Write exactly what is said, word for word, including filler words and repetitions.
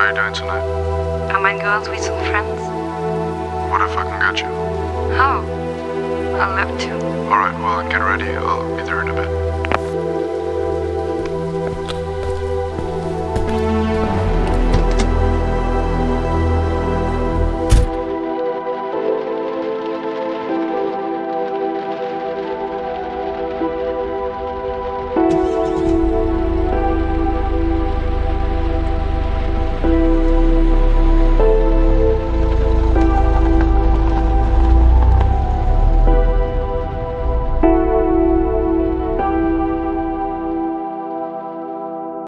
are you doing tonight? I might go out with some friends. What if I can get you? How? I'd love to. Alright, well, get ready. I'll be there in a bit.